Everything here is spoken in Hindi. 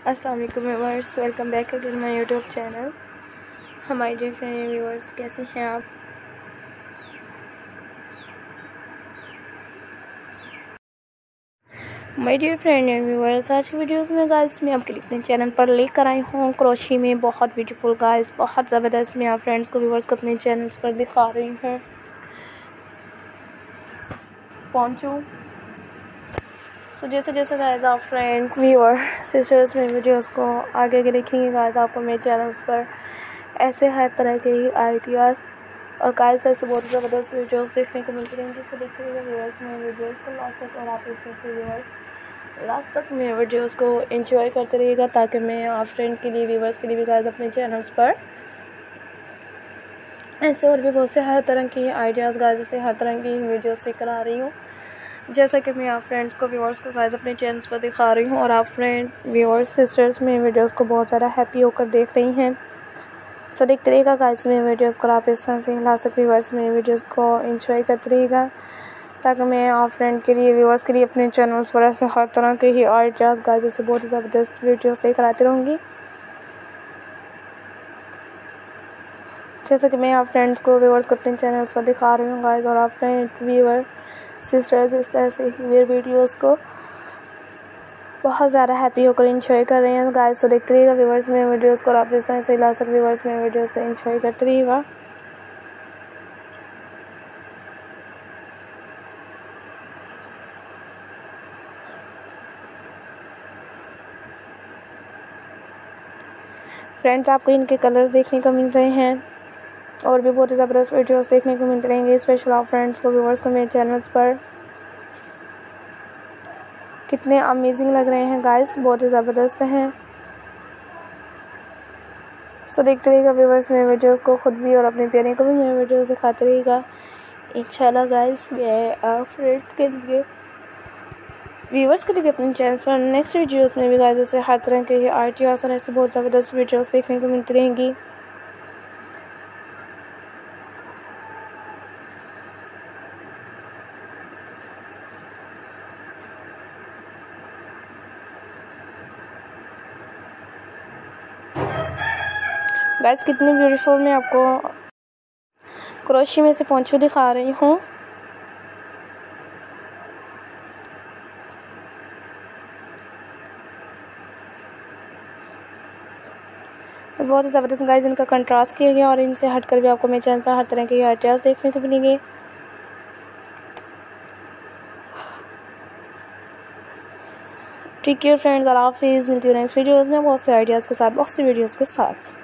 अस्सलाम वालेकुम viewers, welcome back again my YouTube channel. हमारे डियर फ्रेंड व्यूअर्स, कैसे हैं आप? My dear friend and viewers, आज की वीडियोस में गाइस मैं आपके लिए अपने चैनल पर लेकर आई हूँ क्रोशे में बहुत ब्यूटीफुल गाइस, बहुत ज़बरदस्त मैं आप फ्रेंड्स को व्यूअर्स को अपने चैनल्स पर दिखा रही हूँ। पहुँचूँ सो जैसे जैसे गाइस आप फ्रेंड व्यूअर सिस्टर्स में वीडियोस को आगे देखेंगे गाइस, आपको मेरे चैनल्स पर ऐसे हर तरह के ही आइडियाज़ और गाइस ऐसे बहुत ज़बरदस्त वीडियोस देखने को मिलती रहेंगे। तो देखते रहिएगा व्यूअर्स मेरे वीडियोस को लास्ट तक, और आप इसमें व्यूअर्स लास्ट तक मेरे वीडियोस को एंजॉय करते रहिएगा, ताकि मैं आप फ्रेंड के लिए व्यूअर्स के लिए भी गाइस अपने चैनल्स पर ऐसे और भी बहुत से हर तरह की आइडियाज़ गाइस, ऐसे हर तरह की वीडियोस लेकर आ रही हूँ, जैसा कि मैं आप फ्रेंड्स को व्यूअर्स को गाइस अपने चैनल्स पर दिखा रही हूँ। और आप फ्रेंड व्यूअर्स सिस्टर्स मेरे वीडियोस को बहुत ज़्यादा हैप्पी होकर देख रही हैं। सो देखते रहिएगा गाइस मेरे वीडियोस को, आप इस तरह से लास्ट तक व्यूअर्स मेरे वीडियोस को एंजॉय करते रहिएगा, ताकि मैं आप फ्रेंड के लिए व्यूअर्स के लिए अपने चैनल्स पर ऐसे हर तरह के ही आइडियाज़ गाइस ऐसे बहुत ही ज़बरदस्त वीडियोस लेकर आती रहूँगी, जैसा कि मैं आप फ्रेंड्स को व्यूअर्स को अपने चैनल्स पर दिखा रही हूँ गाइस। और आप फ्रेंड व्यूअर सिस्टर्स इस तरह से मेरे वीडियोस को बहुत ज़्यादा हैप्पी होकर एंजॉय कर रहे हैं गाइस। तो देखते रहिएगा व्यूअर्स मेरे वीडियोस को, और आप इस तरह से लास्ट तक व्यूअर्स मेरे वीडियोस को एंजॉय करते रहिएगा। फ्रेंड्स आपको इनके कलर्स देखने को मिल रहे हैं और भी बहुत ही ज़बरदस्त वीडियोस देखने को मिलते रहेंगे। स्पेशल आप फ्रेंड्स को व्यूअर्स को मेरे चैनल्स पर कितने अमेजिंग लग रहे हैं गाइस, बहुत ही ज़बरदस्त हैं। सो देखते रहिएगा व्यूअर्स मेरे वीडियोस को, खुद भी और अपने प्यारे को भी मेरे वीडियोस दिखाते रहिएगा इंशाल्लाह गाइस। मैं आप फ्रेंड्स के लिए व्यूअर्स के लिए अपने चैनल्स पर नेक्स्ट वीडियोस में भी गाइस ऐसे हर तरह के आइडियाज़ और ऐसे बहुत ज़बरदस्त वीडियोस देखने को मिलती रहेंगी। गाइस कितनी ब्यूटीफुल मैं आपको क्रोशे में से पोंछू दिखा रही हूँ। बहुत ही ज़बरदस्त गाइस इनका कंट्रास्ट किया गया, और इनसे हटकर भी आपको मेरे चैनल पर हर तरह के आइडियाज़ देखने को मिलेंगे। टेक केयर फ्रेंड्स, अल्लाह हाफिज़। मिलती हूँ नेक्स्ट वीडियोज़ में बहुत से आइडियाज़ के साथ, बहुत सी वीडियोज़ के साथ।